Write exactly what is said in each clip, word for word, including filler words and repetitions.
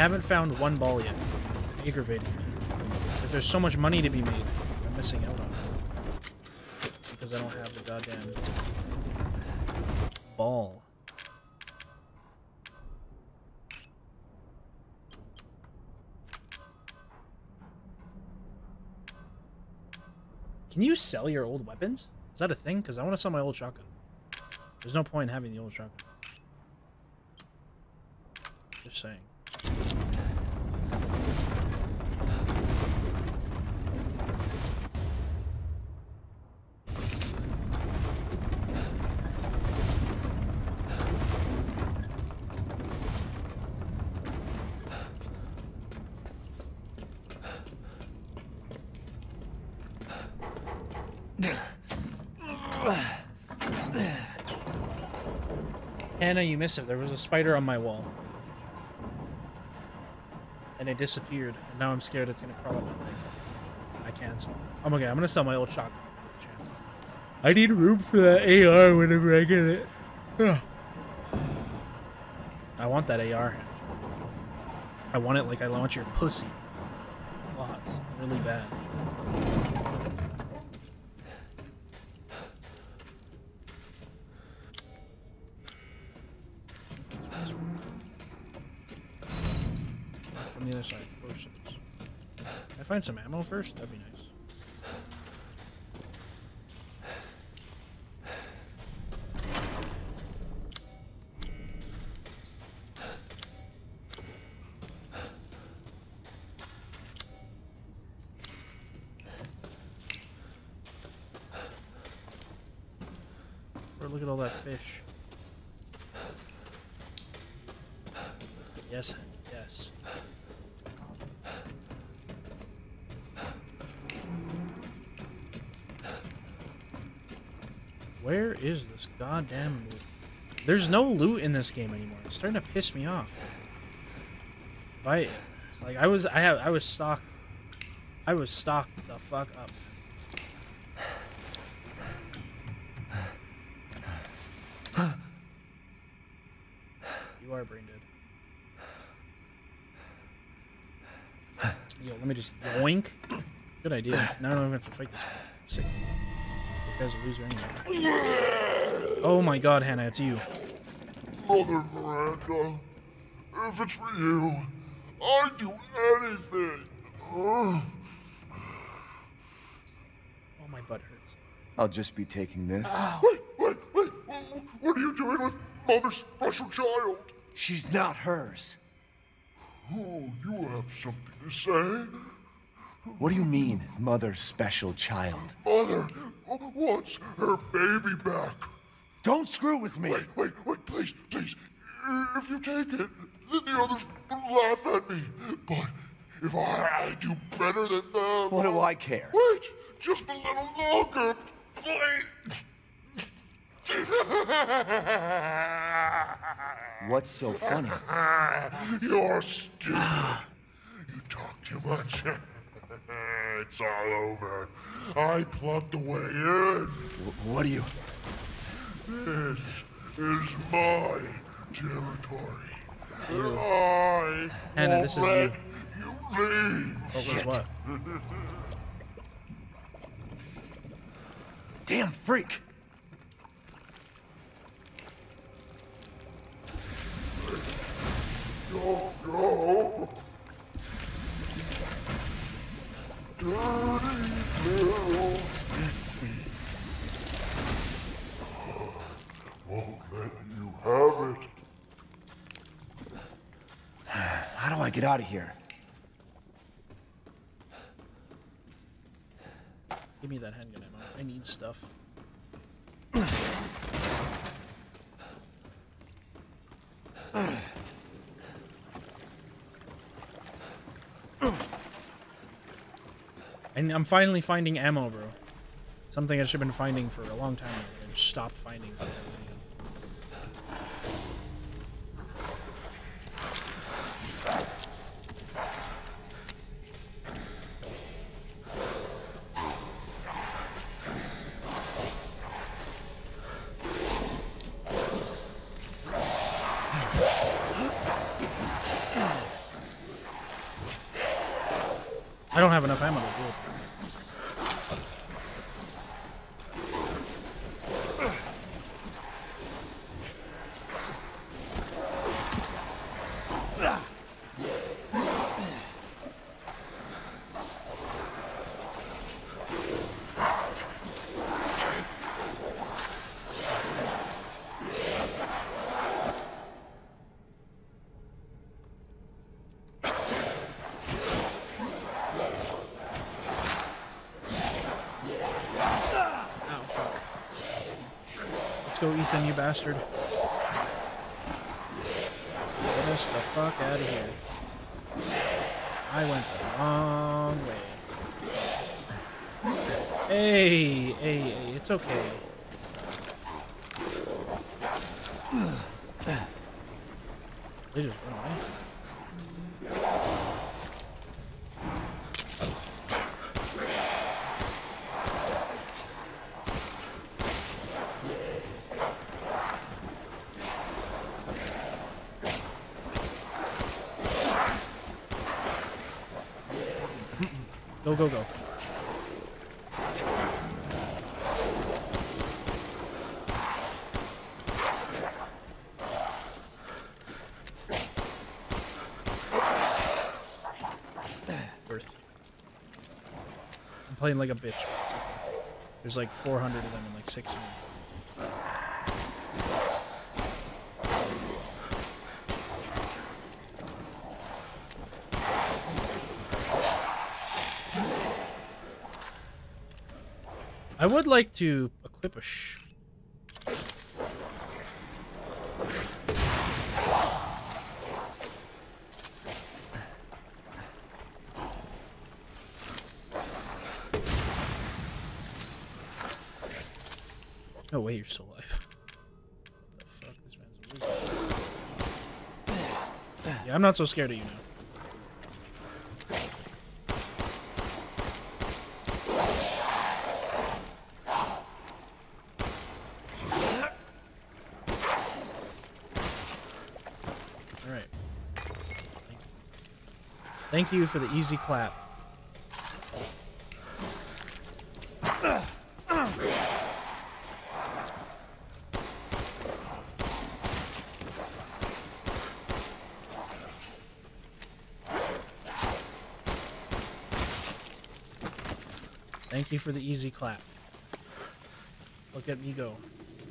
haven't found one ball yet. It's aggravating me. Because there's so much money to be made. I'm missing out on it. Because I don't have the goddamn ball. Can you sell your old weapons? Is that a thing? Because I want to sell my old shotgun. There's no point in having the old shotgun. Just saying. Hannah, you missed it. There was a spider on my wall. And it disappeared. And now I'm scared it's going to crawl up my leg. I can't sell it. I'm okay. I'm going to sell my old shotgun. With the chance. I need room for that A R whenever I get it. Ugh. I want that A R. I want it like I want your pussy. Lots. Really bad. On the other side, of course it is. Can I find some ammo first? That'd be nice. Or look at all that fish. Yes, yes. Where is this goddamn loot? There's no loot in this game anymore. It's starting to piss me off. If I, like, I was, I have, I was stocked. I was stocked the fuck up. You are brain dead. Yo, let me just yoink. Good idea. Now I don't even have to fight this guy. Sick. This guy's a loser anyway. Oh my god, Hannah, it's you. Mother Miranda, if it's for you, I'd do anything. Oh, my butt hurts. I'll just be taking this. Wait, wait, wait, what are you doing with Mother's special child? She's not hers. Oh, you have something to say? What do you mean, Mother's special child? Mother wants her baby back. Don't screw with me! Wait, wait, wait, please, please. If you take it, then the others will laugh at me. But if I, I do better than them... What do I care? Wait, just a little longer, please. What's so funny? You're stupid. You talk too much. It's all over. I plugged the way in. What do you... This is my territory. And I Hannah, this is let you. you leave. What was what? Damn freak! Go, go. Dirty little sneak. Won't let you have it. How do I get out of here? Give me that handgun ammo. I need stuff. And I'm finally finding ammo, bro. Something I should have been finding for a long time ago. I just stopped finding for that video. I don't have enough ammo to do it. Go, Ethan, you bastard. Get us the fuck out of here. I went the wrong way. Hey, hey, hey, it's okay. They just run away. Go, go, go. Worth. I'm playing like a bitch. But it's okay. There's like four hundred of them in like six minutes. I would like to equip a sh... No way you're still alive. What the fuck? This man's a wizard. Yeah, I'm not so scared of you now. Thank you for the easy clap. Thank you for the easy clap. Look at me go.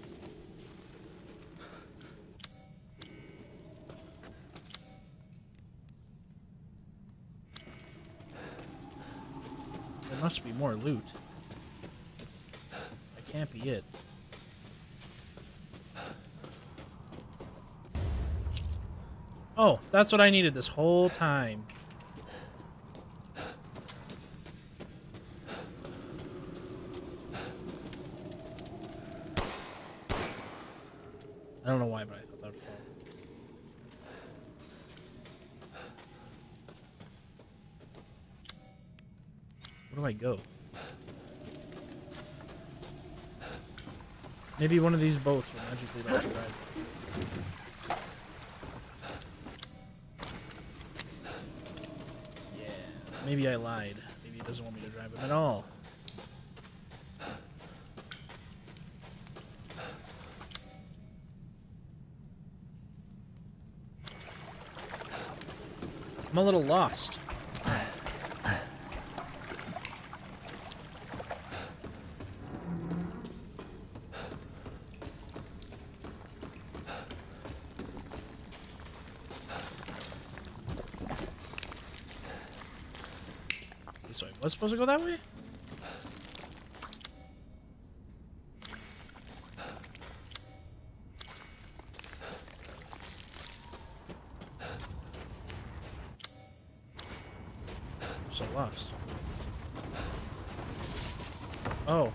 Must be more loot. That can't be it. Oh, that's what I needed this whole time. I don't know why, but I thought that would fall. Where do I go? Maybe one of these boats will magically let me drive. Yeah, maybe I lied. Maybe he doesn't want me to drive him at all. I'm a little lost. So I was supposed to go that way? I'm so lost. Oh.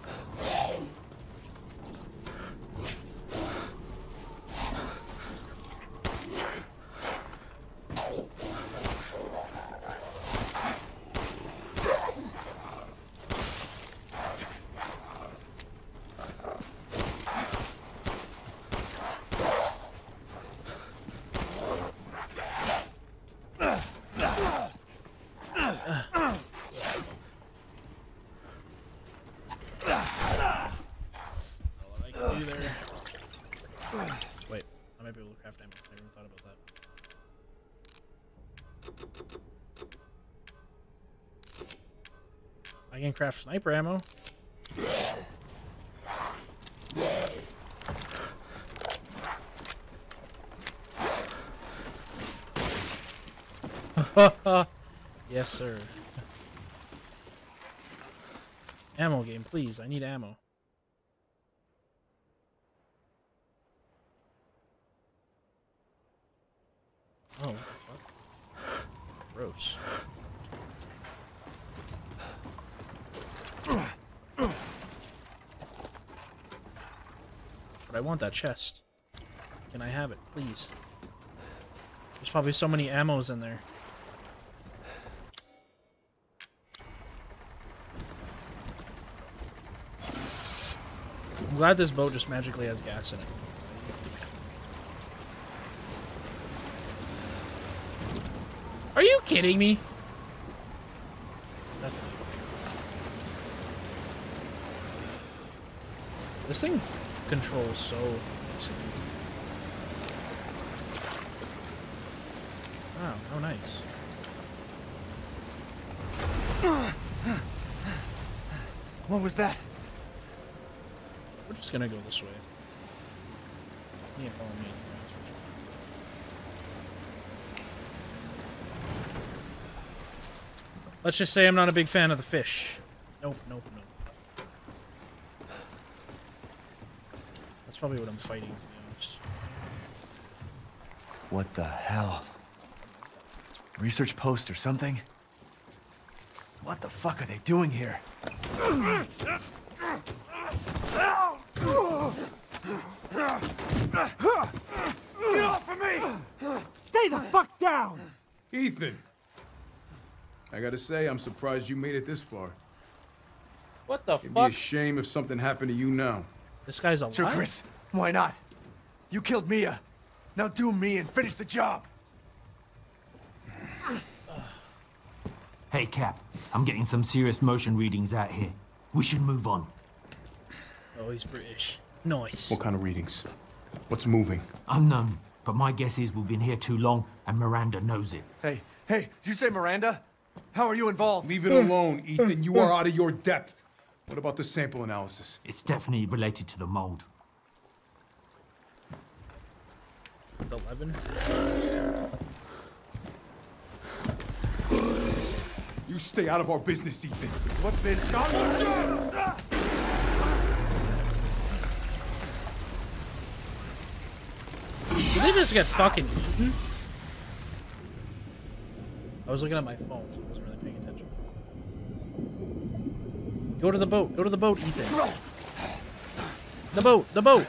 I can craft sniper ammo. Yes, sir. Ammo game, please. I need ammo. Oh, what the fuck? Gross. But I want that chest. Can I have it, please? There's probably so many ammos in there. I'm glad this boat just magically has gas in it. Are you kidding me? That's this thing controls so easily. Wow, how nice. What was that? We're just gonna go this way. You can't follow me. That's for sure. Let's just say I'm not a big fan of the fish. Nope, nope, nope. That's probably what I'm fighting, to be honest. What the hell? Research post or something? What the fuck are they doing here? Get off of me! Stay the fuck down! Ethan! I gotta say, I'm surprised you made it this far. What the It'd fuck? be a shame if something happened to you now. This guy's alive? Sure, Chris. Why not? You killed Mia. Now do me and finish the job. Hey, Cap. I'm getting some serious motion readings out here. We should move on. Oh, he's British. Nice. What kind of readings? What's moving? Unknown, but my guess is we've been here too long, and Miranda knows it. Hey, hey, did you say Miranda? How are you involved? Leave it alone, Ethan. You are out of your depth. What about the sample analysis? It's definitely related to the mold. It's eleven. You stay out of our business, Ethan. What business? Did they just get fucking eaten? I was looking at my phone, so I wasn't really paying attention. Go to the boat. Go to the boat, Ethan. The boat. The boat.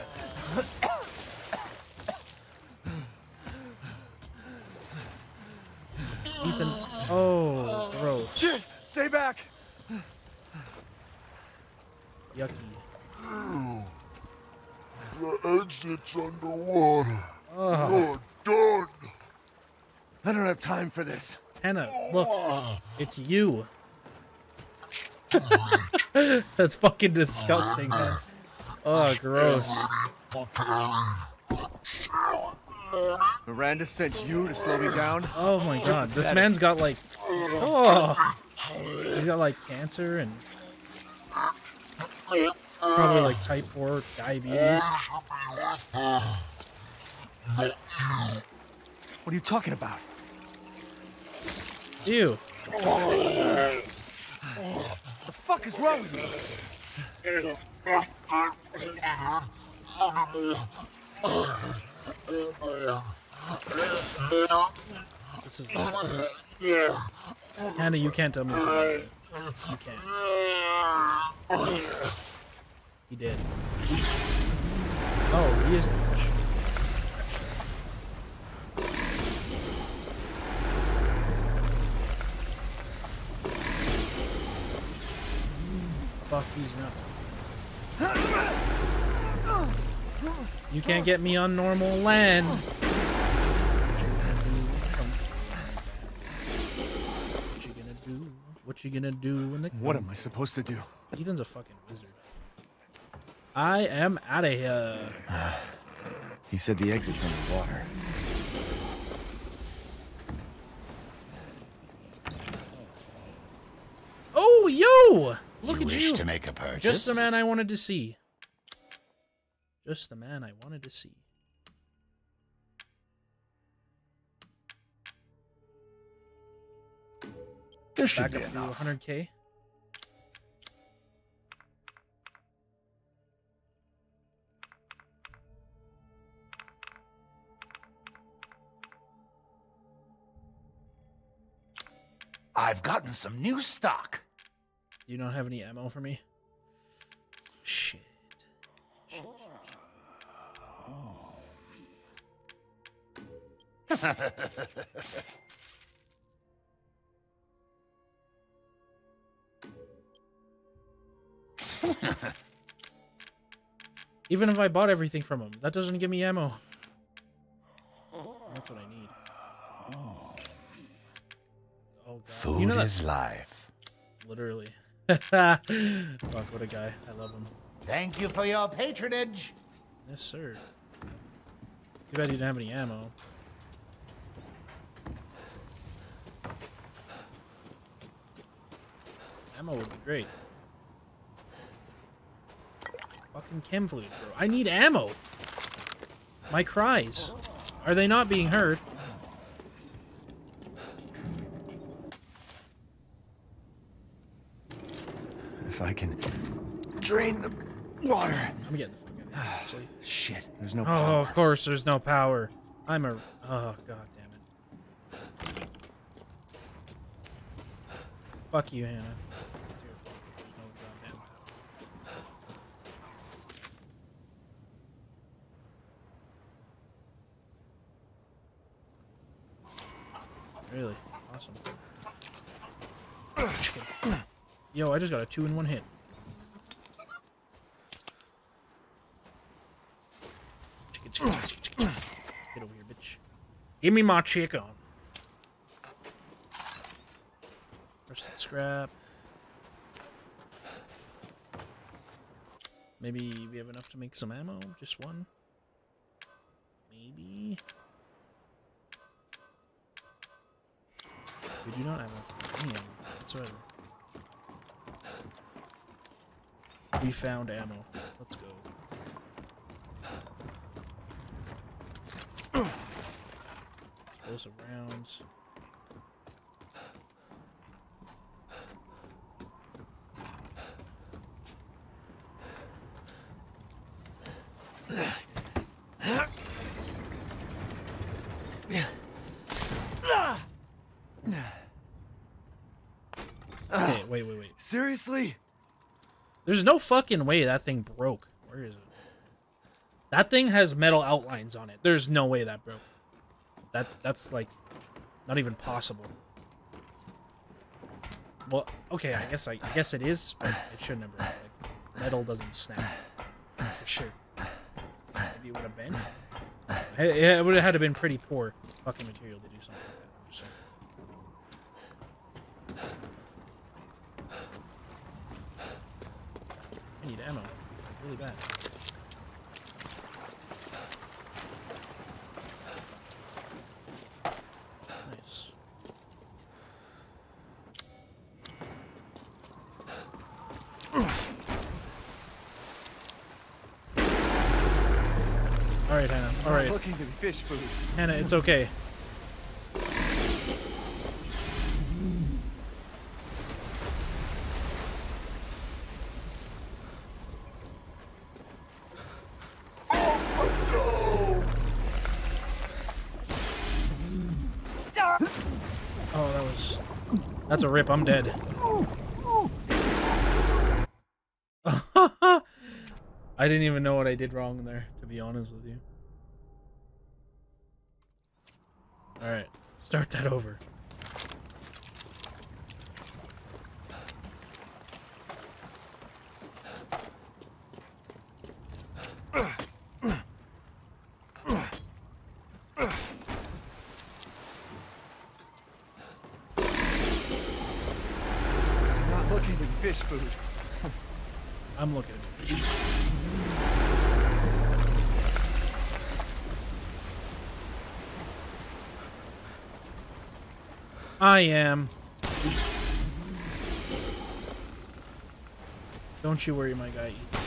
Ethan. Oh, gross. Shit! Stay back! Yucky. The exit's underwater. Oh. You're done. I don't have time for this. Hannah, look. It's you. That's fucking disgusting, man. Oh, gross. Miranda sent you to slow me down? Oh my god. This man's got like... Oh. He's got like cancer and... Probably like type four diabetes. What are you talking about? Ew. What the fuck is wrong with you? This is disgusting. Hannah, you can't tell me this is good. You can't. He did. Oh, he is the fish. Buff these nuts. You can't get me on normal land. What you gonna do? What you gonna do when the... What am I supposed to do? Ethan's a fucking wizard. I am out of here. He said the exit's underwater. Oh, yo! Look you at wish you. to make a purchase? Just the man I wanted to see. Just the man I wanted to see. This should Back be up to enough. one hundred K. I've gotten some new stock. You don't have any ammo for me? Shit. Shit, shit, shit. Even if I bought everything from him, that doesn't give me ammo. That's what I need. Oh god. Food You know that- is life. Literally. Fuck, what a guy. I love him. Thank you for your patronage. Yes, sir. Too bad you didn't have any ammo. Ammo would be great. Fucking chem fluid, bro. I need ammo! My cries. Are they not being heard? If I can drain the water. I'm getting the fuck out of here, honestly. Shit, there's no Oh, power. of course there's no power. I'm a... Oh, god damn it. Fuck you, Hannah. It's your fault. There's no goddamn power. Really? Awesome. Chicken. Yo, I just got a two in one hit. Chicken, chicken, chicken, chicken, chicken. Get over here, bitch. Give me my chicken. Rusted scrap. Maybe we have enough to make some ammo? Just one? Maybe? We do not have enough any ammo whatsoever. We found ammo. Let's go. Explosive rounds. Okay, wait, wait, wait. Seriously? There's no fucking way that thing broke. Where is it? That thing has metal outlines on it. There's no way that broke. That that's like not even possible. Well, okay, I guess I, I guess it is, but it shouldn't have broke. Like, metal doesn't snap for sure. Maybe it would have been. It, it would have had to been pretty poor fucking material to do something like that. I'm just saying. I need ammo, really bad. Nice. All right, Hannah. All right, Looking to be fish food. Hannah. It's okay. Oh, that was... That's a rip. I'm dead. I didn't even know what I did wrong there, to be honest with you. Alright, start that over. Not looking to be fish food. I'm looking at it. I am. Don't you worry, my guy, Ethan.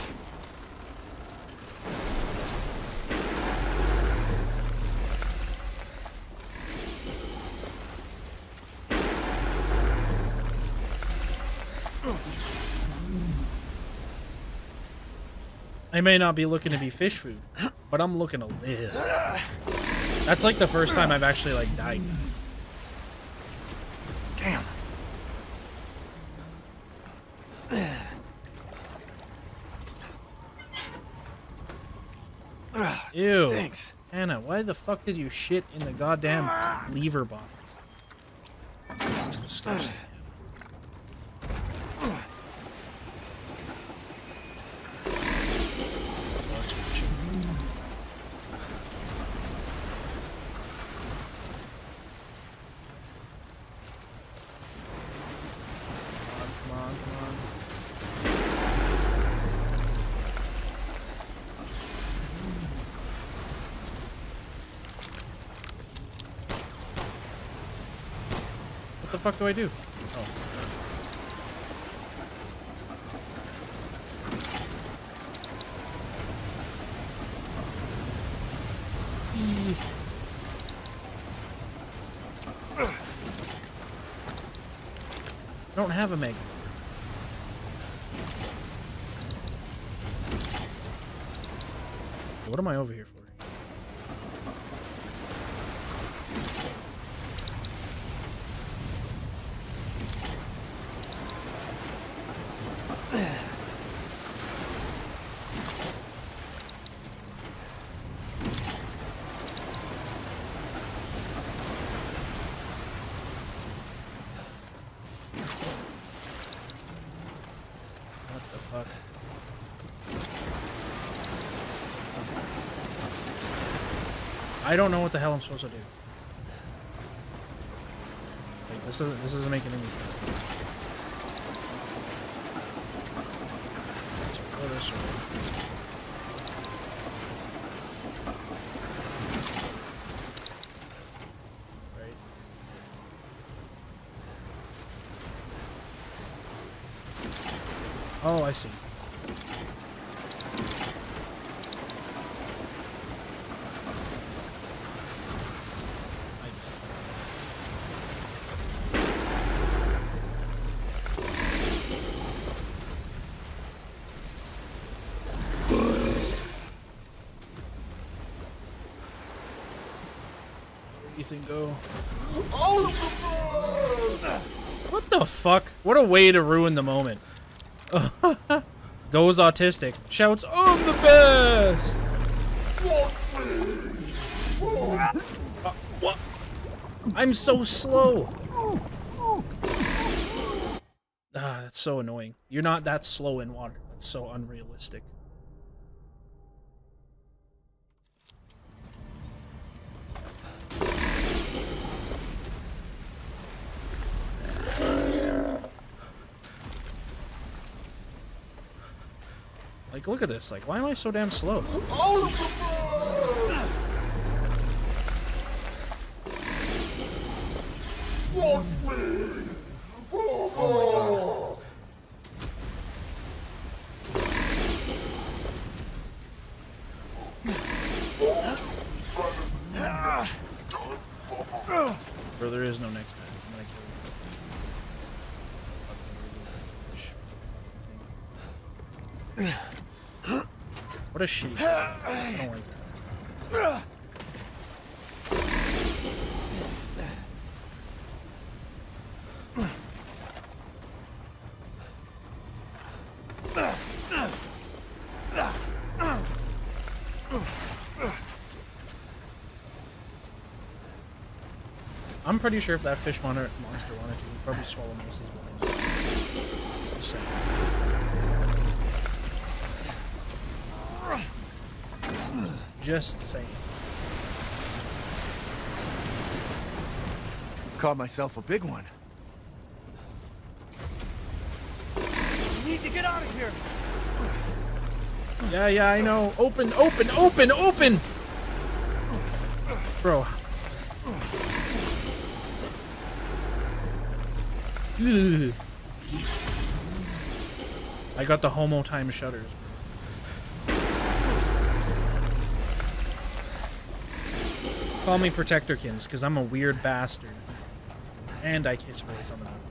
I may not be looking to be fish food, but I'm looking to live. That's like the first time I've actually like died. Damn. Ew. Stinks. Anna, why the fuck did you shit in the goddamn lever box? That's disgusting. What the fuck do I do? Oh. E I don't have a Meg. What am I over here for? I don't know what the hell I'm supposed to do. Like, this isn't this isn't making any sense. Let's go this way. Right. Oh, I see. Go. What the fuck? What a way to ruin the moment. Goes autistic. Shouts, I'm the best! Uh, what? I'm so slow. Ah, that's so annoying. You're not that slow in water. That's so unrealistic. Like, look at this. Like, why am I so damn slow? Oh my god. Bro, there is no next time. I'm gonna kill you. What a shitty game. I don't like that. I'm pretty sure if that fish monster monster wanted to, he'd probably swallow most of his bodies. Just saying. Just saying. Caught myself a big one. We need to get out of here. Yeah, yeah, I know. Open, open, open, open! Bro. Ugh. I got the homo time shutters. Call me Protectorkins, because I'm a weird bastard. And I kiss boys on the mouth.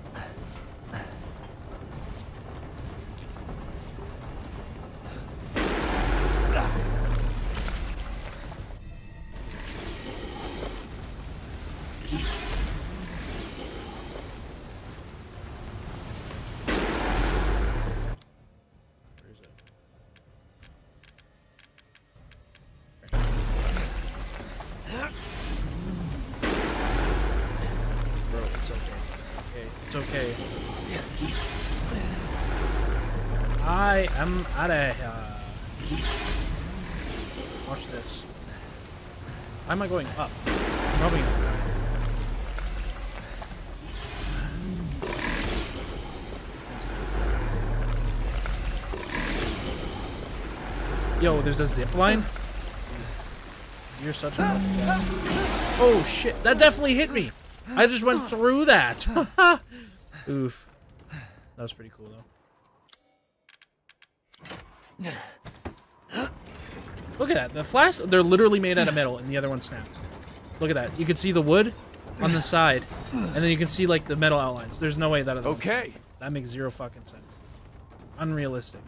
It's okay. I am out of here. Watch this. Why am I going up? Probably not. Yo, there's a zip line? You're such a lucky bastard. Oh shit, that definitely hit me! I just went through that! Oof. That was pretty cool, though. Look at that. The flasks, they're literally made out of metal, and the other one snapped. Look at that. You can see the wood on the side, and then you can see, like, the metal outlines. There's no way that other Okay. That makes zero fucking sense. Unrealistic.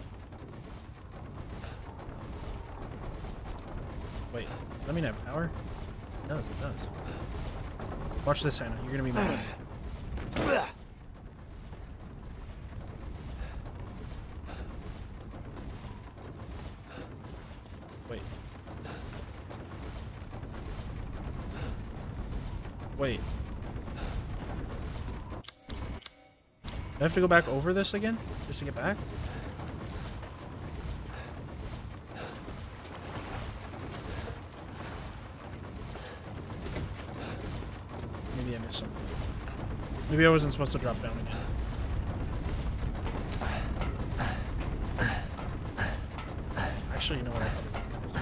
Wait, does that mean I have power? It does, it does. Watch this, Hannah. You're gonna be mad. Wait. Wait. Do I have to go back over this again? Just to get back? Maybe I missed something. Maybe I wasn't supposed to drop down again. Actually, you know what? I probably wasn't supposed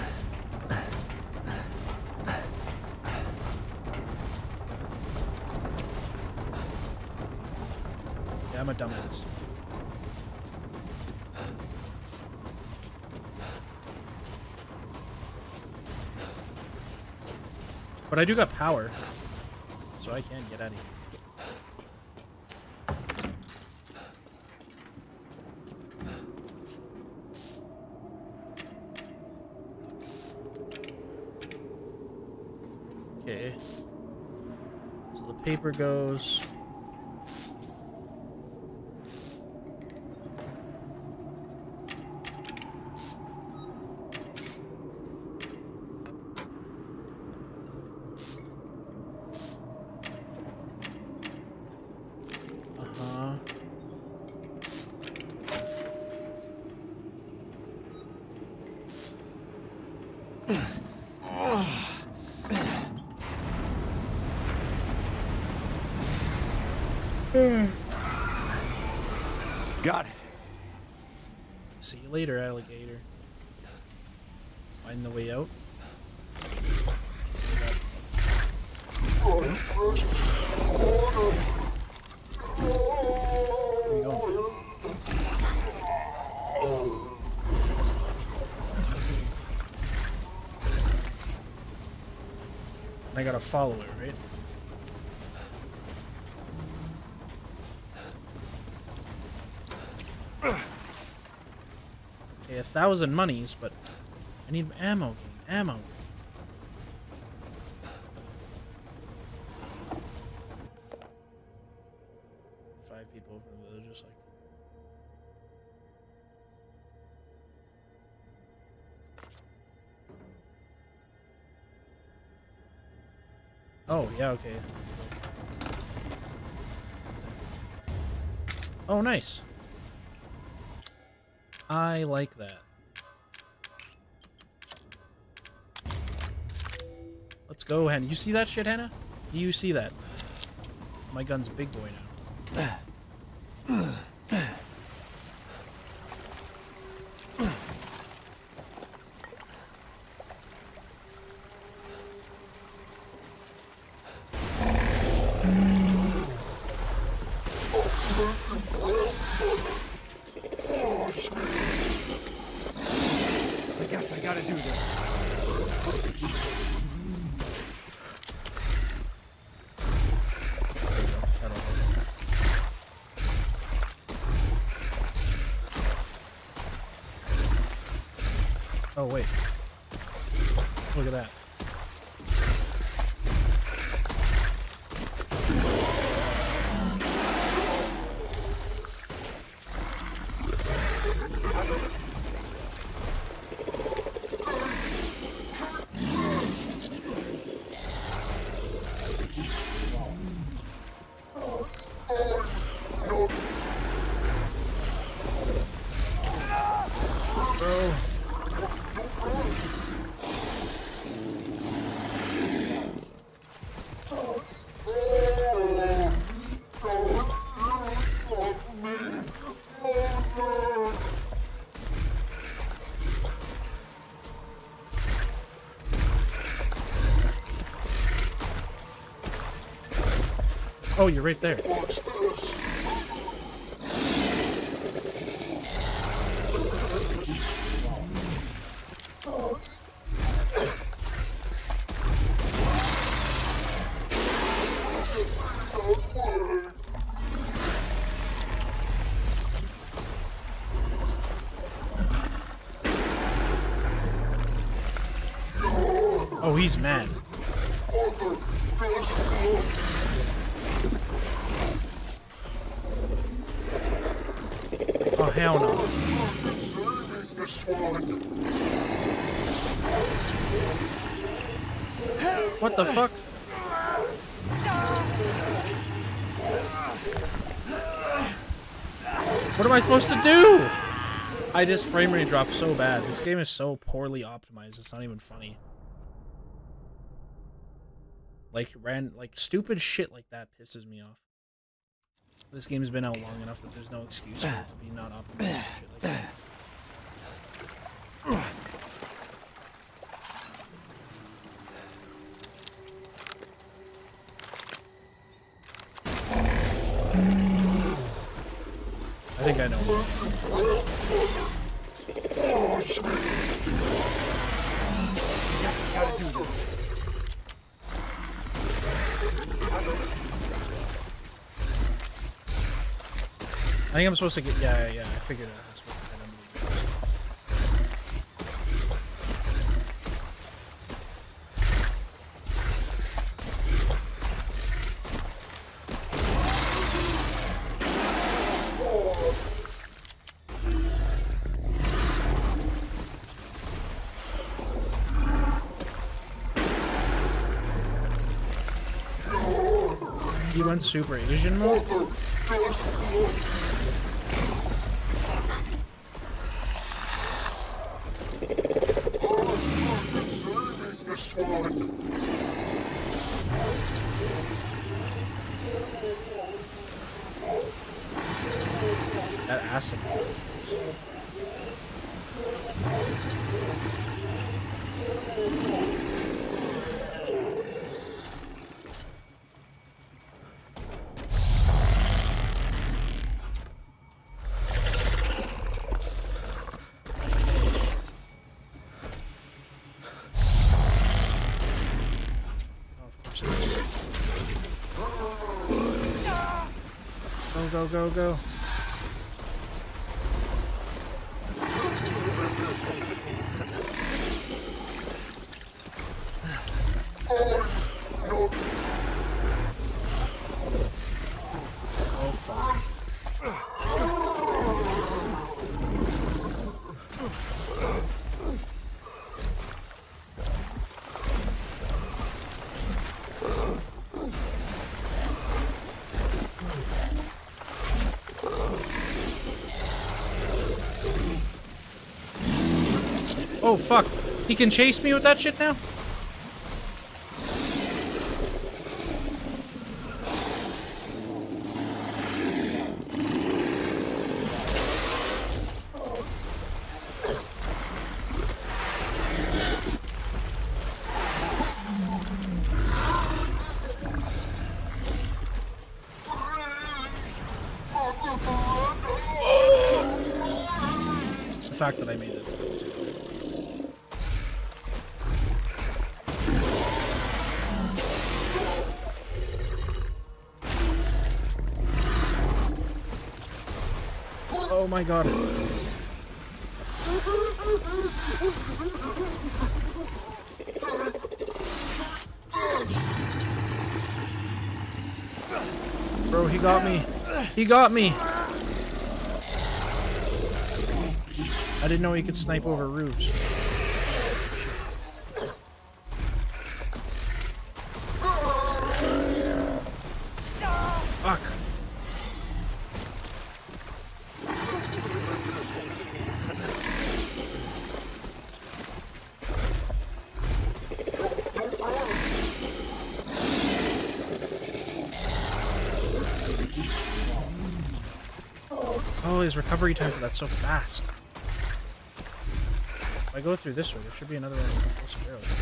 to. Yeah, I'm a dumbass. But I do got power. So I can get out of here. Okay. So the paper goes. Got it. See you later, alligator. Find the way out. Where are you going for? And I gotta follow it, right? Okay, a thousand monies, but I need ammo, game. Ammo. Five people over there, they're just like. Oh, yeah, okay. Oh, nice. I like that. Let's go, Hannah. You see that shit, Hannah? You see that? My gun's big boy now. I guess I gotta do this. Oh, wait. Look at that. Bro. Oh, you're right there. Watch this. Oh, he's mad. Oh, hell no. This one. What the fuck? What am I supposed to do? I just frame rate dropped so bad. This game is so poorly optimized. It's not even funny. Like ran like stupid shit like that pisses me off. This game's been out long enough that there's no excuse for it to be not optimized for shit like that. I think I know. I guess I gotta do this. I think I'm supposed to get. Yeah, yeah, yeah. I figured out that's what that number was. You went Super Asian mode? This one. That acid. Go, go, go. Oh, fuck. Oh, fuck. He can chase me with that shit now? fact that I made it. Oh my god. Bro, he got me. He got me. I didn't know he could snipe over roofs. Fuck. Oh, his recovery time for that's so fast. If I go through this way, there should be another one close to barrel.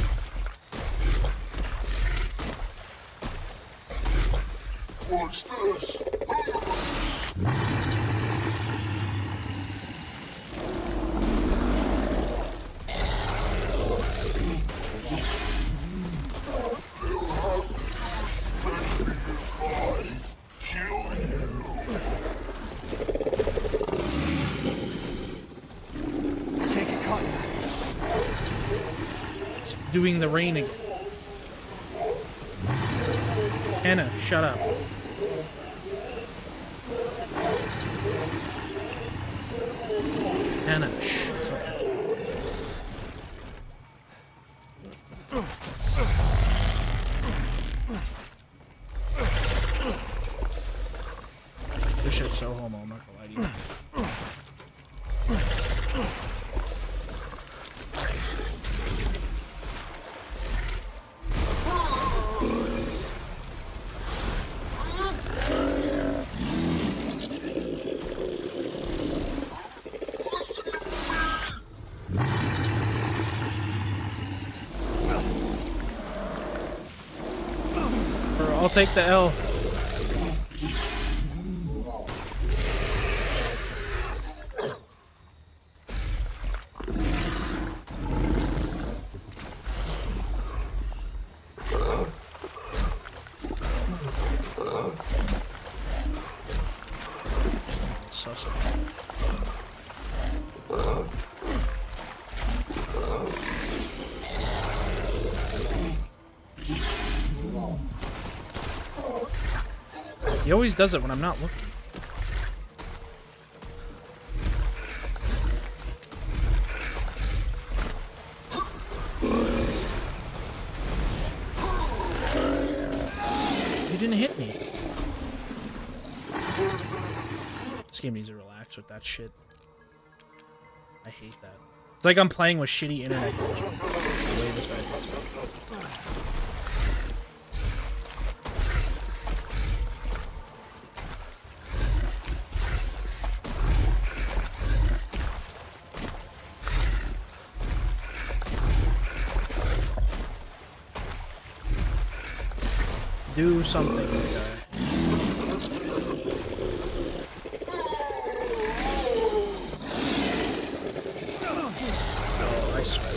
What's this? Doing the rain again. Hannah, shut up. Hannah, shh. It's okay. This shit's so homo, I'm not gonna lie to you. I'll take the L. Sus. He always does it when I'm not looking. You didn't hit me. This game needs to relax with that shit. I hate that. It's like I'm playing with shitty internet connection. The way this guy hits me. Do something, guy. Oh, I swear.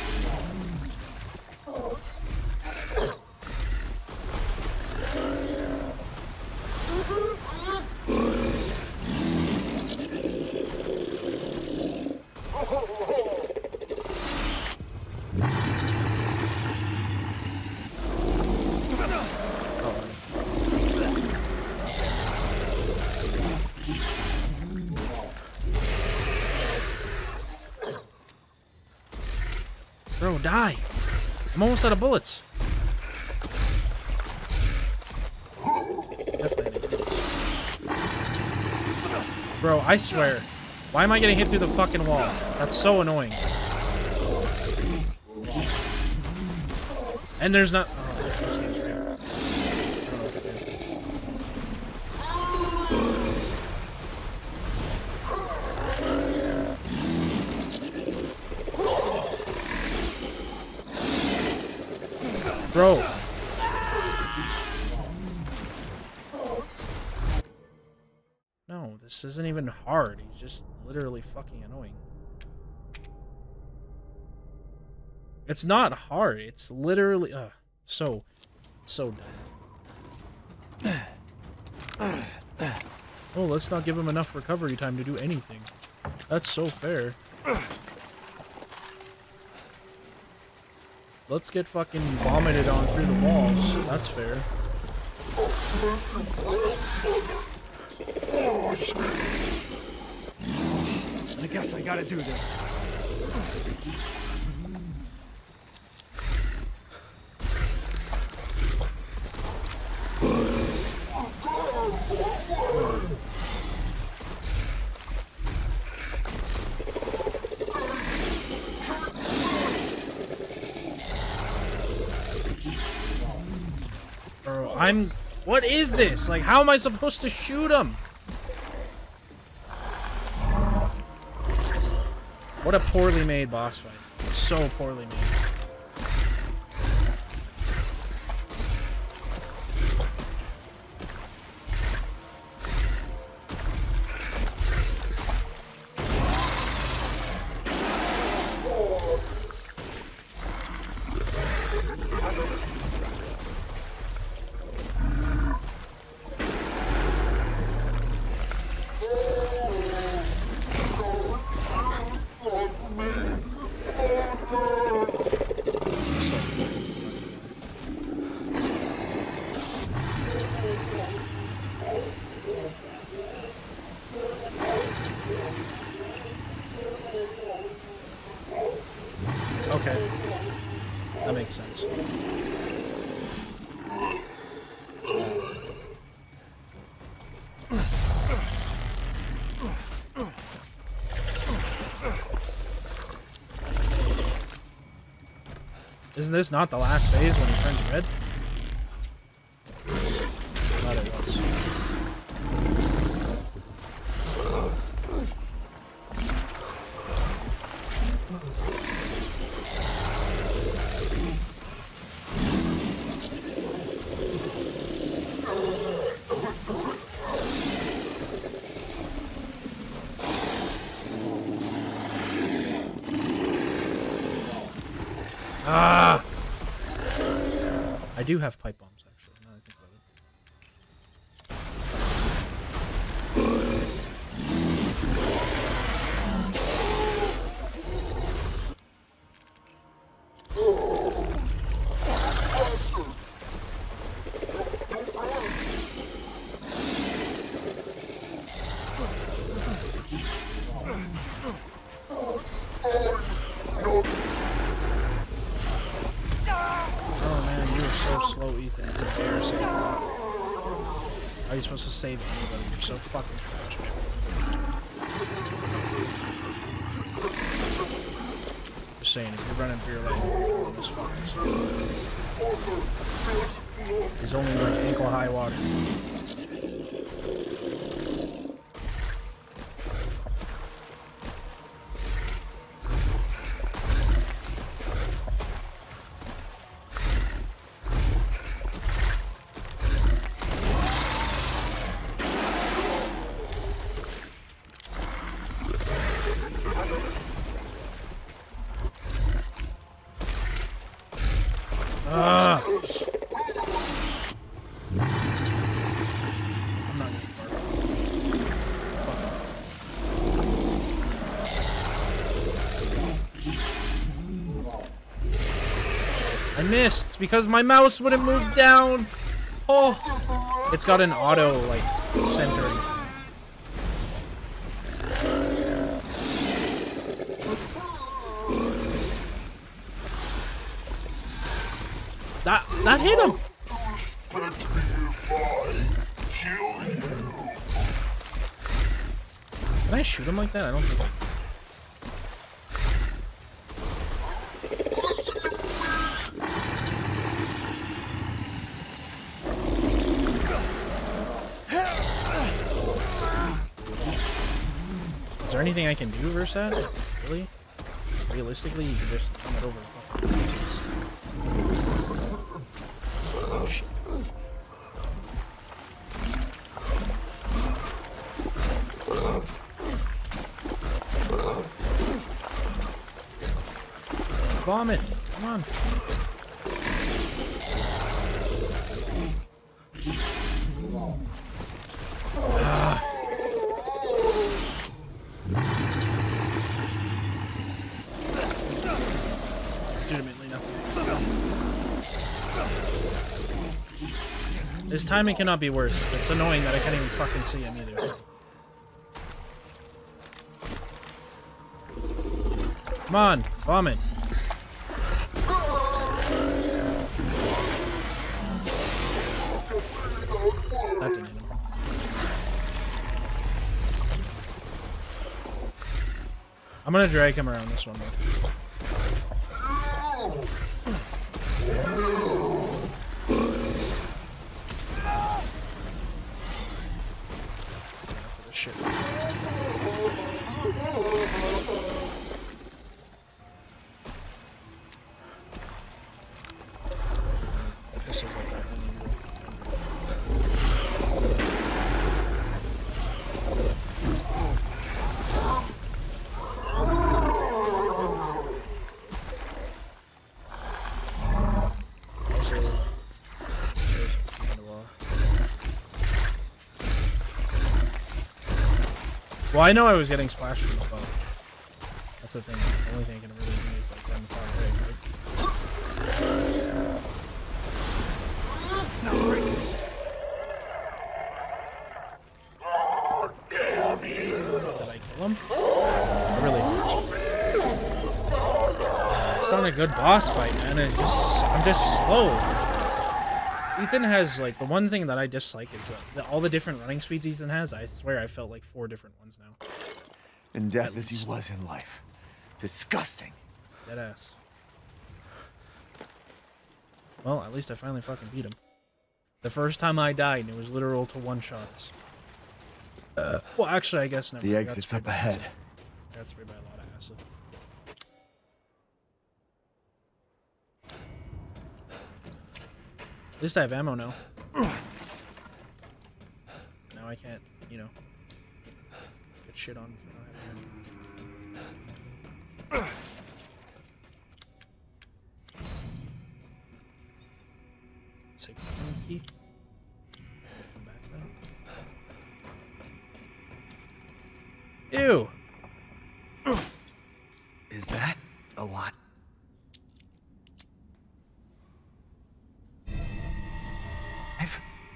Bro, die! I'm almost out of bullets. Definitely need bullets. Bro, I swear. Why am I getting hit through the fucking wall? That's so annoying. And there's not... Oh, this game's rigged. I don't know what to do. Bro. No, this isn't even hard. He's just literally fucking annoying. It's not hard. It's literally uh, so, so dumb. Oh, let's not give him enough recovery time to do anything. That's so fair. Let's get fucking vomited on through the walls. That's fair. I guess I gotta do this. Bro, I'm... What is this? Like, how am I supposed to shoot him? What a poorly made boss fight. So poorly made. Okay. That makes sense. Isn't this not the last phase when he turns red? Thought it was. Ah! I do have pipe bombs, actually, now that I think about so slow, Ethan. It's embarrassing. How are you supposed to save anybody? You're so fucking trash. Just saying, if you're running for your life, you're in this fucking stuff. There's only like ankle high water. Ah. I'm not gonna barf. Fuck. I missed. It's because my mouse wouldn't move down. Oh, it's got an auto like centering. That that hit him. Can I shoot him like that? I don't think I can. Is there anything I can do versus that? Really? Realistically, you can just come it over fucking pieces. Oh, shit. Vomit! Come on. Ah. Legitimately nothing. This timing cannot be worse. It's annoying that I can't even fucking see him either. Come on, vomit. That didn't hit him. I'm gonna drag him around this one more. For the shit. This is like our only real also, there's kind of wall. Well, I know I was getting splashed from above. That's the thing. The only thing I can really do is like run far away, right? It's not breaking. Oh, damn you! Did I kill him? I really hurt. It's not a good boss fight, man. It's just I'm just slow. Ethan has like the one thing that I dislike is that the, all the different running speeds Ethan has. I swear I felt like four different ones now. In death as he was in life. Disgusting. Deadass. Well, at least I finally fucking beat him. The first time I died, it was literal to one shots. Uh, well, actually, I guess never. The exit's up ahead. I got sprayed by a lot of acid. At least I have ammo now. Now I can't, you know, get shit on for not having ammo. Save the key. Come back now. Ew! Is that a lot? I've...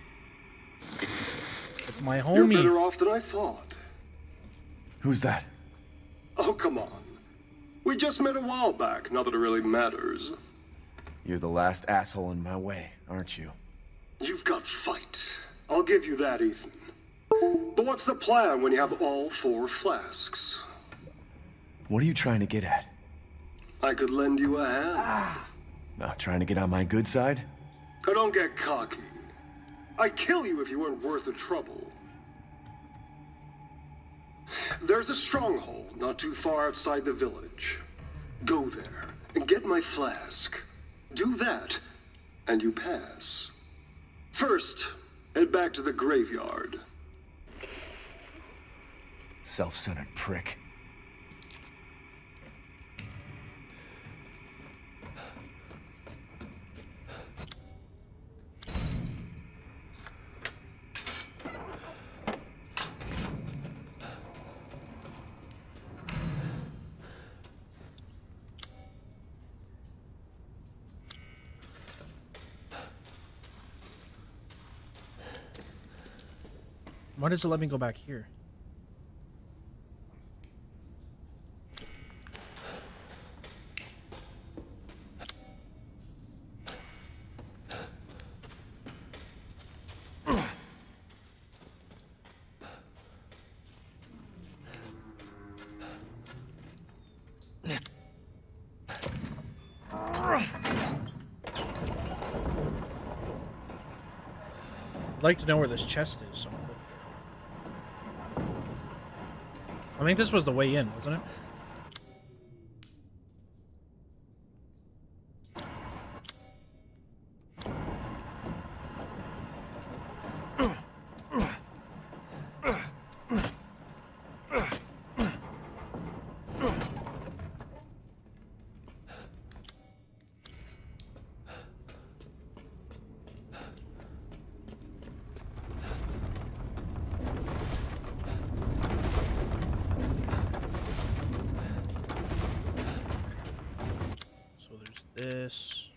It's my You're homie. better off than I thought. Who's that? Oh, come on. We just met a while back, not that it really matters. You're the last asshole in my way, aren't you? You've got fight. I'll give you that, Ethan. But what's the plan when you have all four flasks? What are you trying to get at? I could lend you a hand. Uh, trying to get on my good side? I don't get cocky. I'd kill you if you weren't worth the trouble. There's a stronghold not too far outside the village. Go there and get my flask. Do that, and you pass. First, head back to the graveyard. Self-centered prick. Why does it let me go back here? I'd like to know where this chest is, so I'm gonna look for it. I think this was the way in, wasn't it? this.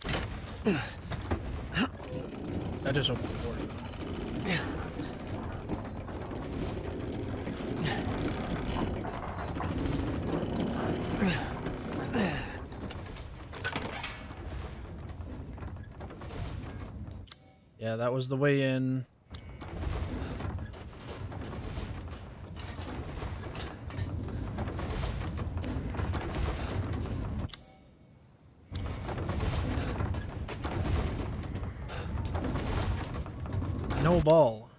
That just opened the door. Yeah, that was the way in. No ball.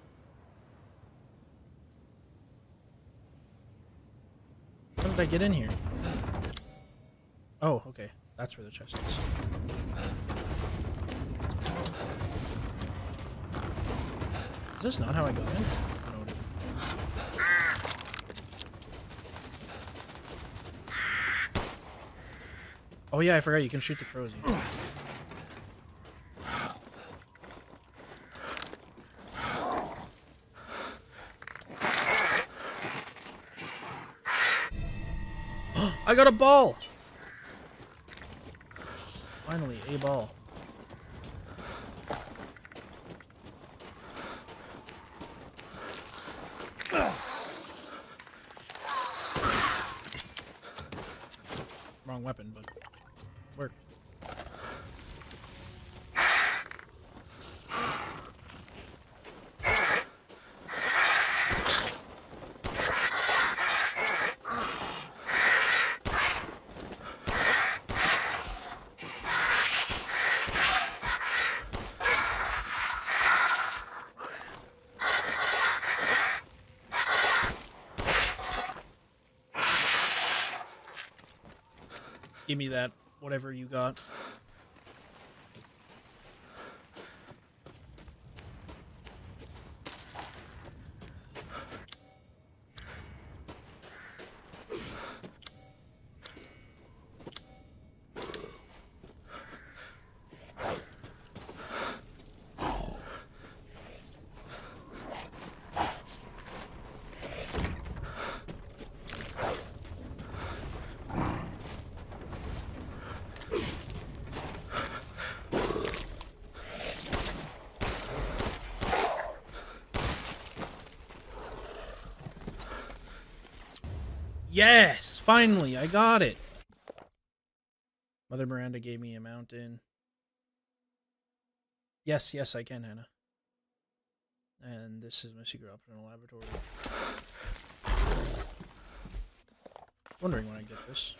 How did I get in here? Oh, okay. That's where the chest is. Is this not how I got in? I don't know. Oh yeah, I forgot you can shoot the crows. I got a ball! Finally, a ball. Wrong weapon, but worked. Give me that, whatever you got. Yes! Finally, I got it! Mother Miranda gave me a mountain. Yes, yes, I can, Hannah. And this is my secret optional laboratory. Wondering when I get this.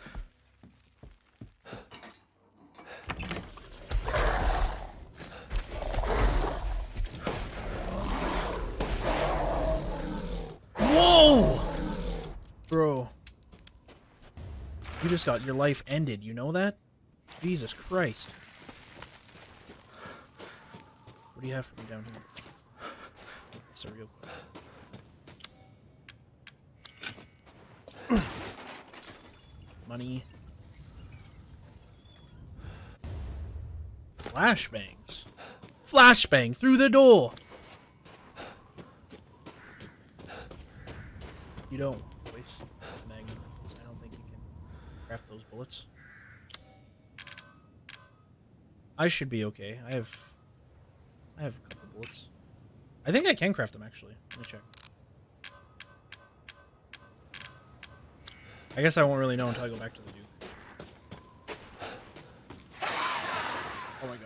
Whoa! Bro. You just got your life ended, you know that? Jesus Christ. What do you have for me down here? That's a real quick. Money. Flashbangs. Flashbang through the door! You don't waste magnets. I don't think you can craft those bullets. I should be okay. I have... I have a couple bullets. I think I can craft them, actually. Let me check. I guess I won't really know until I go back to the Duke. Oh my god.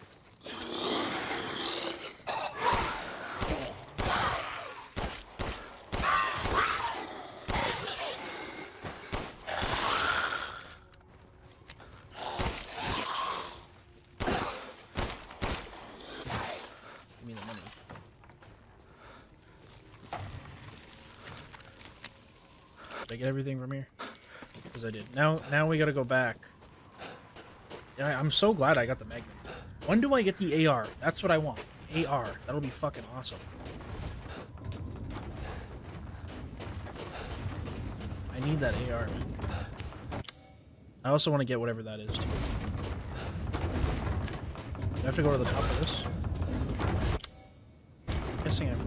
Give me the money. Did I get everything from here? Because I did. Now, now we gotta go back. Yeah, I'm so glad I got the Magnum. When do I get the A R? That's what I want. A R. That'll be fucking awesome. I need that A R, man. I also want to get whatever that is, too. Do I have to go to the top of this? I'm guessing I have to.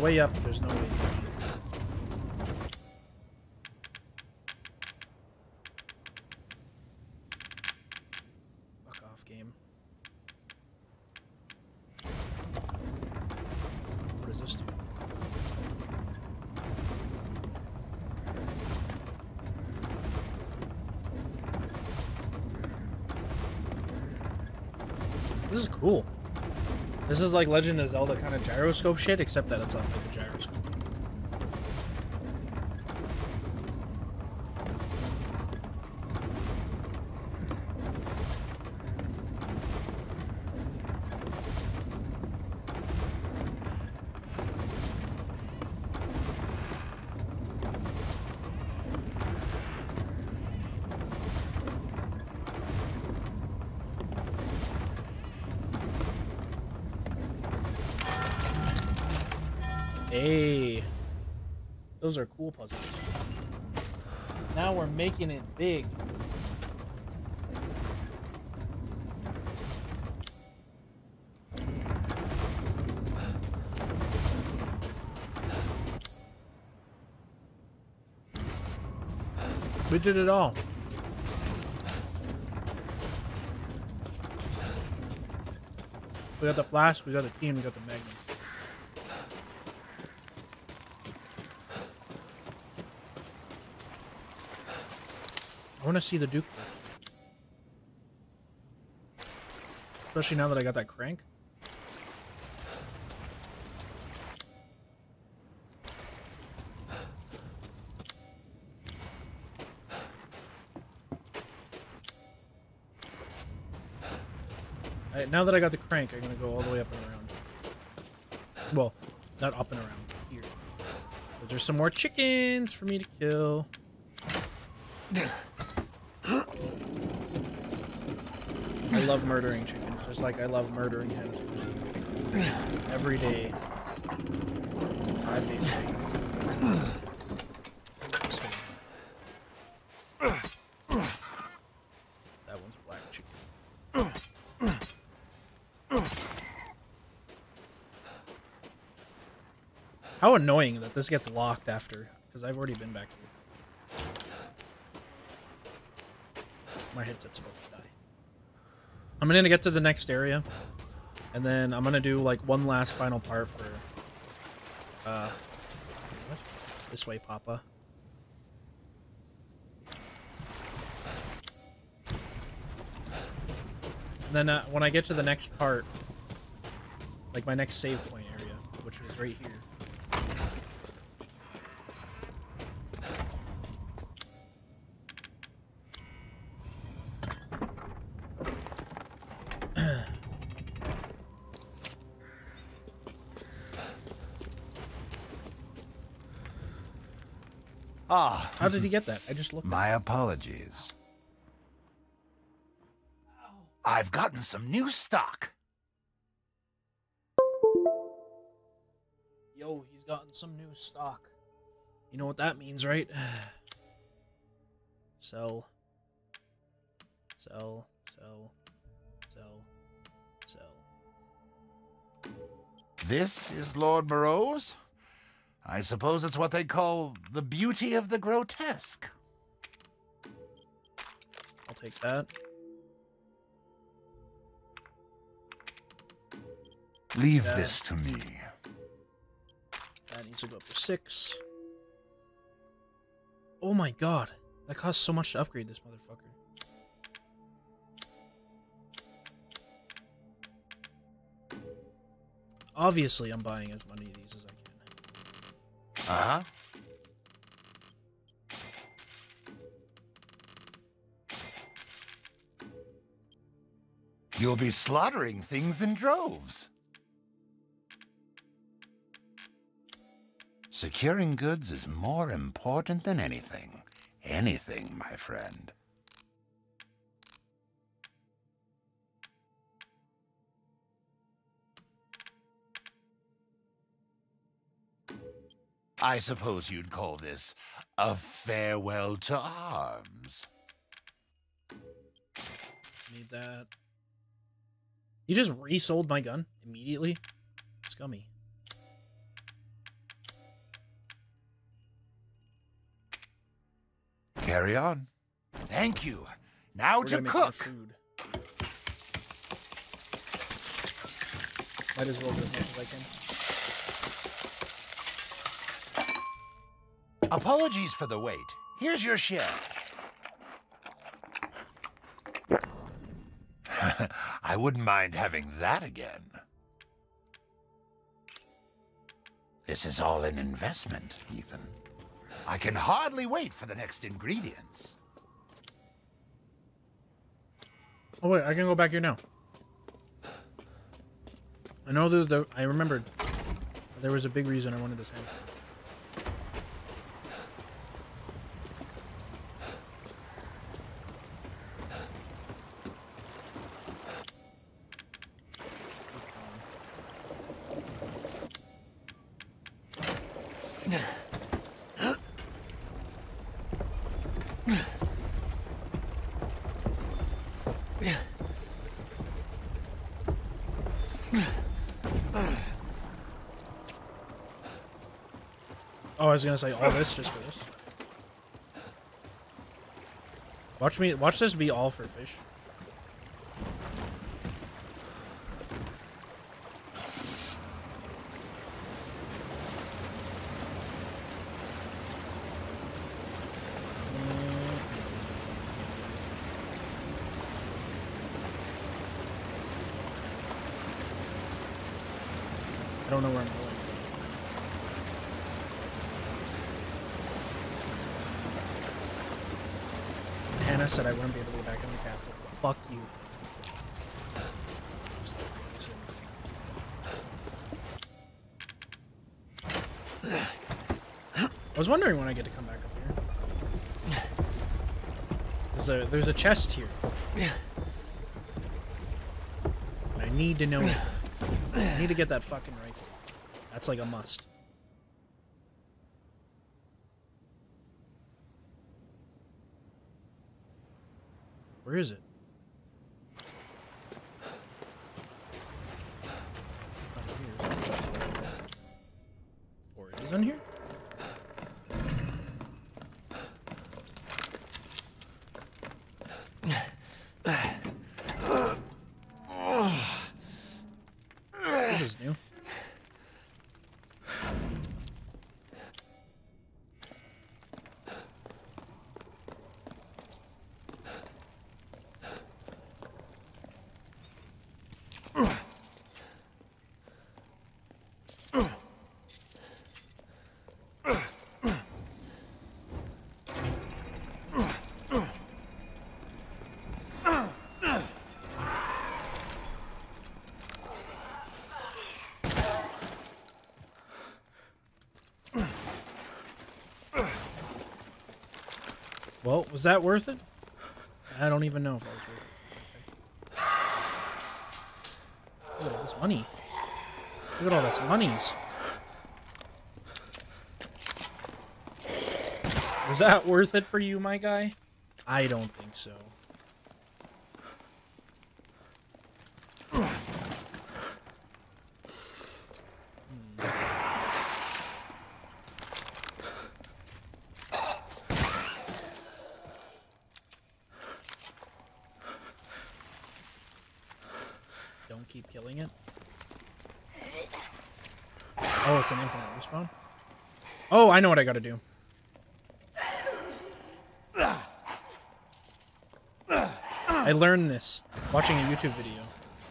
way up. There's no way down. Fuck off, game. What does this do? This is cool. This is like Legend of Zelda kind of gyroscope shit, except that it's not like a gyroscope. Hey, those are cool puzzles. Now we're making it big. We did it all. We got the flask, we got the key, and we got the magnum. I want to see the Duke first. Especially now that I got that crank. Alright, now that I got the crank, I'm going to go all the way up and around. Well, not up and around, here. Because there's some more chickens for me to kill. I love murdering chickens, just like I love murdering hens. Every day. Five days a week. Just kidding. That one's a black chicken. How annoying that this gets locked after, because I've already been back here. My headset's about to die. I'm gonna get to the next area, and then I'm gonna do like one last final part for uh what? This way, Papa. And then uh, when I get to the next part, like my next save point area, which is right here. Ah. How did he get that? I just looked. My apologies. I've gotten some new stock. Yo, he's gotten some new stock. You know what that means, right? Sell. Sell. Sell. Sell. Sell. This is Lord Moreau's? I suppose it's what they call the beauty of the grotesque. I'll take that. Leave Yeah. this to me. That needs to go up to six. Oh my god. That costs so much to upgrade this motherfucker. Obviously, I'm buying as many of these as I can. Uh-huh. You'll be slaughtering things in droves. Securing goods is more important than anything. Anything, my friend. I suppose you'd call this a farewell to arms. Need that. You just resold my gun immediately? Scummy. carry on. Thank you. Now We're to gonna make more cook. food. Might as well do as much as I can. Apologies for the wait. Here's your share. I wouldn't mind having that again. This is all an investment, Ethan. I can hardly wait for the next ingredients. Oh wait, I can go back here now. I know that the I remembered there was a big reason I wanted this hand. Oh, I was gonna say all this just for this. Watch me. Watch this be all for fish. I don't know where I'm going. Hannah said I wouldn't be able to get back in the castle. Fuck you. I was wondering when I get to come back up here. There's a, there's a chest here. And I need to know it. I need to get that fucking rifle. That's like a must. Where is it? Oh, here. Or it is in here? This is new. Well, was that worth it? I don't even know if that was worth it. Okay. Look at all this money. Look at all this monies. Was that worth it for you, my guy? I don't think so. Don't keep killing it. Oh, it's an infinite respawn. Oh, I know what I gotta do. I learned this watching a YouTube video.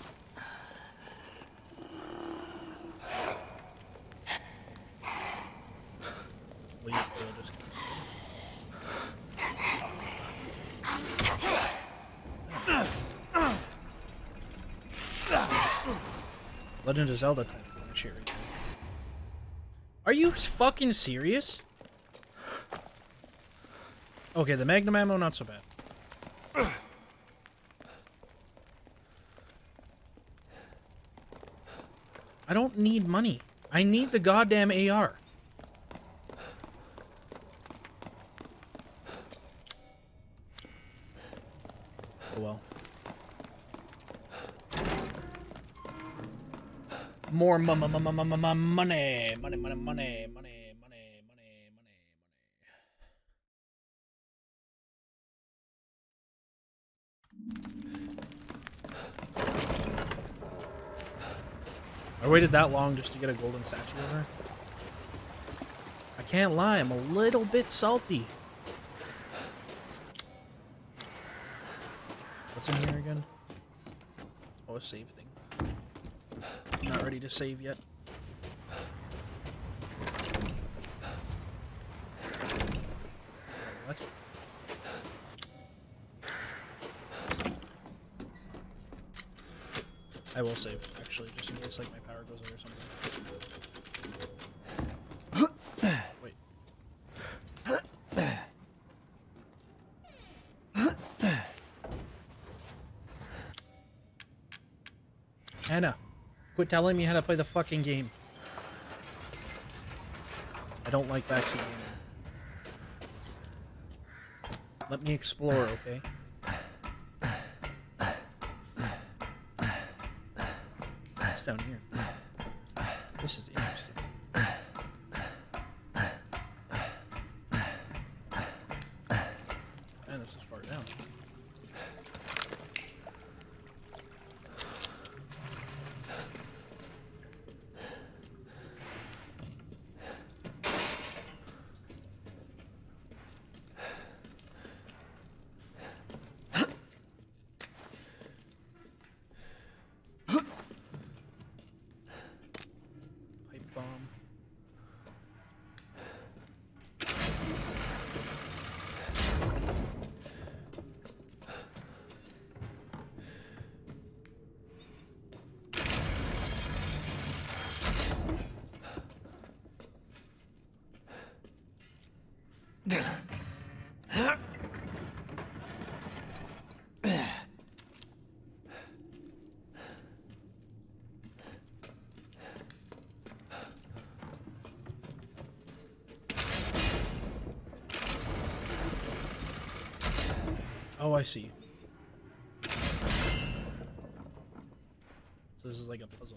We'll, we'll just... Legend of Zelda type of shit right there. Are you fucking serious? Okay, the Magnum ammo, not so bad. I don't need money. I need the goddamn A R. Oh well. More money, money, money, money, money, money. I waited that long just to get a golden statue of her. I can't lie, I'm a little bit salty. What's in here again? Oh, a save thing. Not ready to save yet. What? I will save, actually, just in case like my power goes out or something. Wait. Anna, quit telling me how to play the fucking game. I don't like backseat gaming. Let me explore, okay? What's down here? This is interesting. Man, this is far down. Oh, I see. So this is like a puzzle.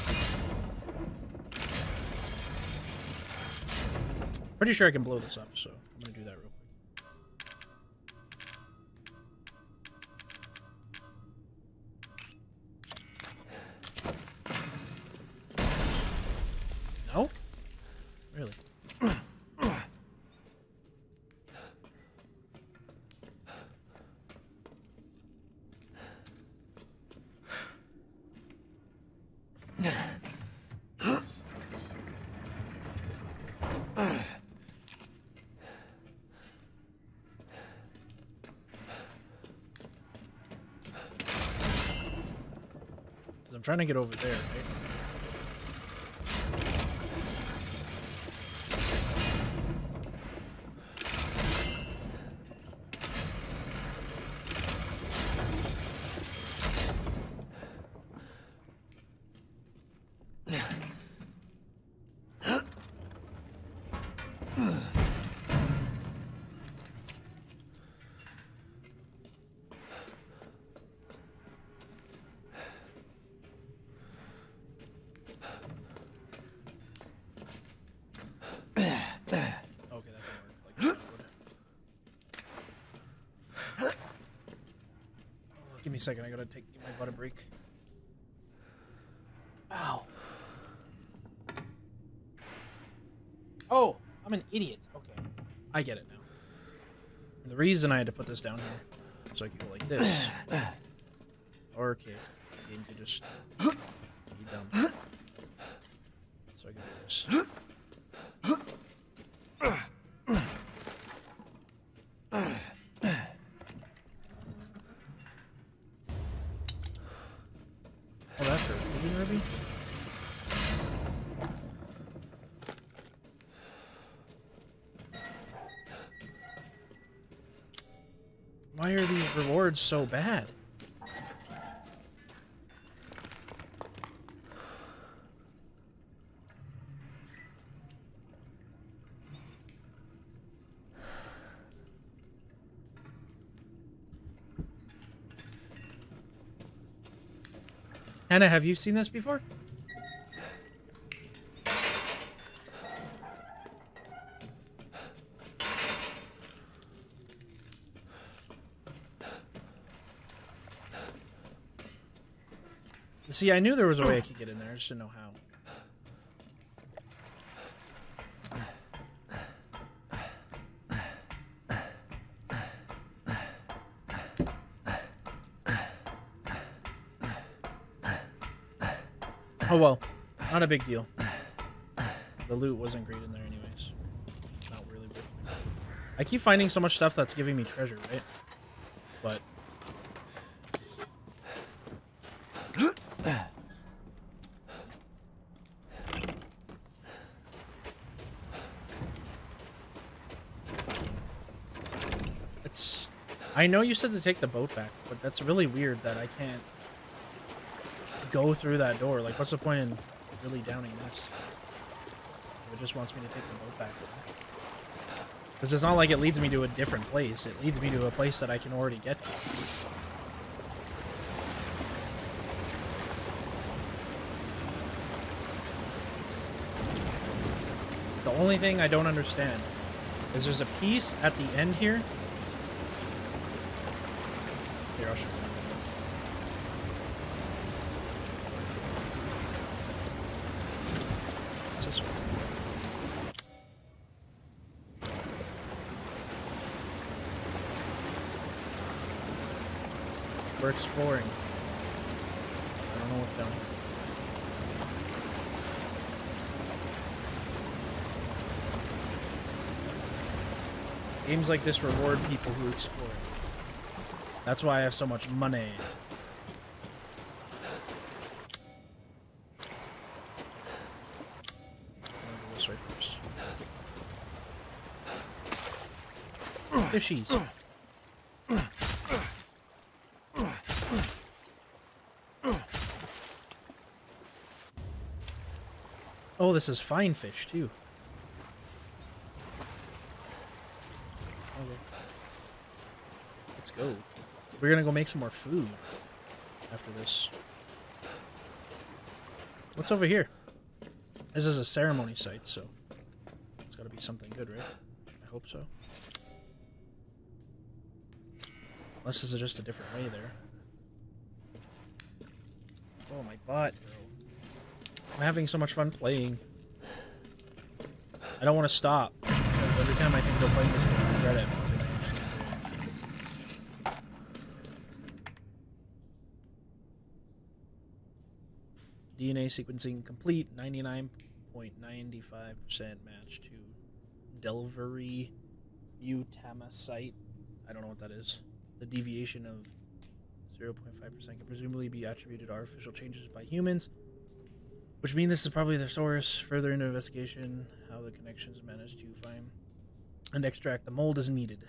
Pretty sure I can blow this up, so I'm gonna do that real quick. No? Really? I'm trying to get over there, right? Give me a second, I gotta take my butt a break. Ow. Oh, I'm an idiot. Okay. I get it now. The reason I had to put this down here, so I could go like this. Okay. The game could just be dumb. So I can do this. Oh, that's her. Is it Ruby? Why are these rewards so bad? Anna, have you seen this before? See, I knew there was a way I could get in there. I just didn't know how. Oh well, not a big deal. The loot wasn't great in there anyways. Not really worth it. I keep finding so much stuff that's giving me treasure, right? But... It's... I know you said to take the boat back, but that's really weird that I can't go through that door. Like, what's the point in really downing this? It just wants me to take the boat back. Because it's not like it leads me to a different place. It leads me to a place that I can already get to. The only thing I don't understand is there's a piece at the end here. Here, I'll show you. What's this one? We're exploring. I don't know what's down here. Games like this reward people who explore. That's why I have so much money. I'll go this way first. Fishies. Oh, this is fine fish too. Okay. Let's go. We're gonna go make some more food after this. What's over here? This is a ceremony site, so it's gotta be something good, right? I hope so. Unless this is just a different way there. Oh, my butt, bro. I'm having so much fun playing. I don't want to stop, because every time I think about playing this game, I regret it. D N A sequencing complete, ninety-nine point nine five percent match to Delvery Utamasite. I don't know what that is. The deviation of zero point five percent can presumably be attributed to artificial changes by humans, which means this is probably the source. Further into investigation, how the connections managed to find and extract the mold is needed.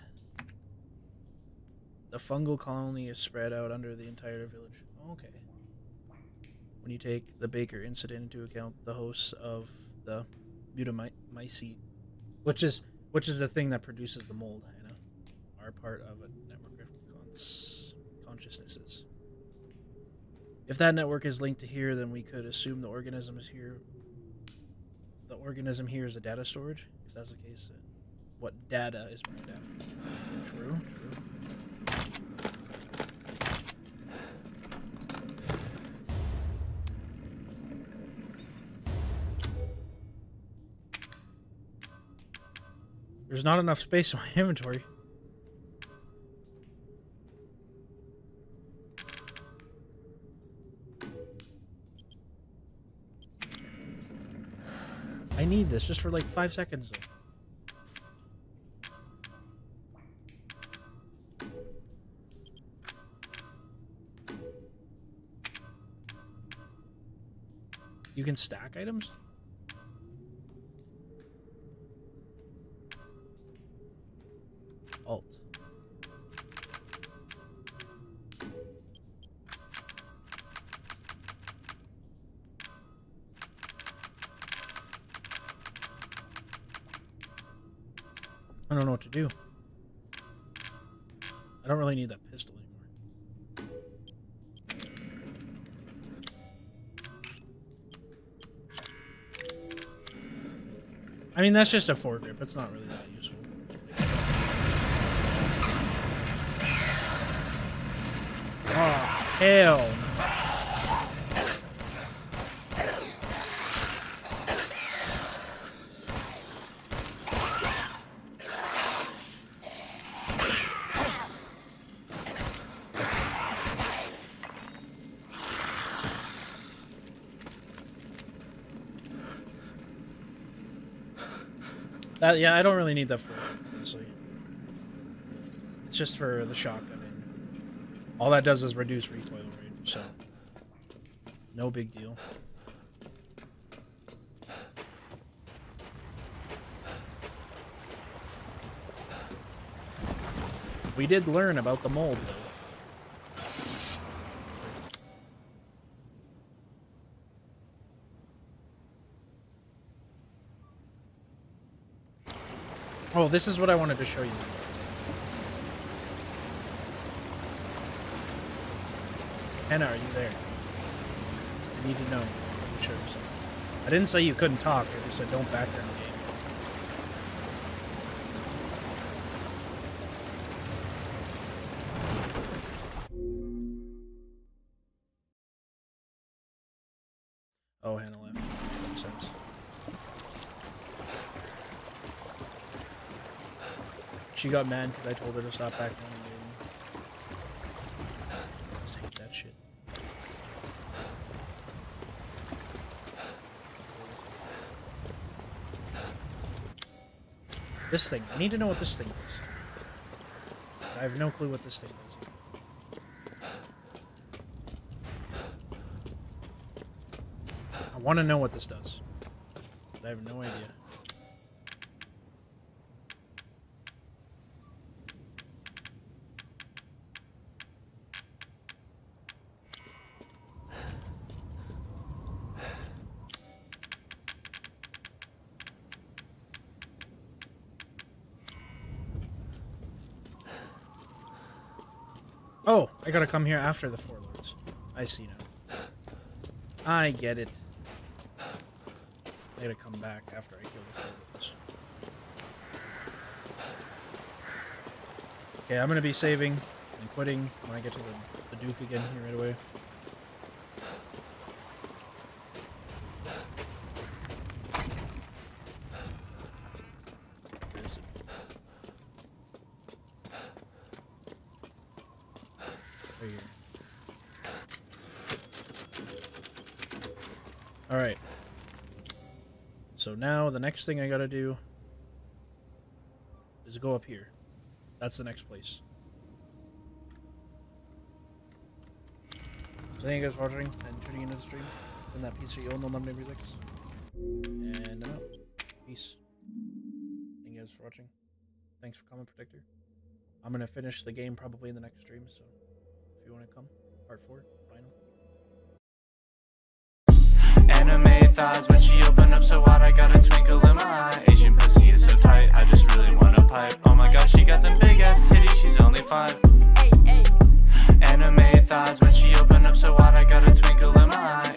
The fungal colony is spread out under the entire village. Okay. When you take the Baker incident into account, the hosts of the Butamycete, which is which is the thing that produces the mold, you know, are part of a network of cons consciousnesses. If that network is linked to here, then we could assume the organism is here. The organism here is a data storage. If that's the case, then what data is mined after? True, true. There's not enough space in my inventory. I need this just for like five seconds though. You can stack items? Alt. I don't know what to do. I don't really need that pistol anymore. I mean, that's just a foregrip. It's not really that useful. Oh, hell no. That, yeah, I don't really need that for it, honestly. It's just for the shotgun. And all that does is reduce recoil rate, so no big deal. We did learn about the mold, though. Oh, this is what I wanted to show you. Hannah, are you there? I need to know. Let me show you something. I didn't say you couldn't talk. I just said don't background game. Oh, Hannah left. Makes sense. She got mad because I told her to stop background game. I just hate that shit. This thing. I need to know what this thing is. I have no clue what this thing is. I want to know what this does. I have no idea. Oh, I gotta come here after the four lords. I see now. I get it. I gotta come back after I kill the four lords. Okay, I'm gonna be saving and quitting when I get to the, the Duke again here right away. Where's it? Right here. Alright. So now the next thing I gotta do is go up here. That's the next place. So thank you guys for watching and tuning into the stream. In that piece of number six. And I'm out. Peace. Thank you guys for watching. Thanks for coming, Protector. I'm gonna finish the game probably in the next stream, so if you wanna come, part four, final. Anime thighs when she opened up so wide, I got a twinkle in my eye. Asian pussy is so tight, I just really want a pipe. Oh my gosh, she got them big ass titties, she's only five. Anime thighs when she opened up so wide, I got a twinkle in my eye.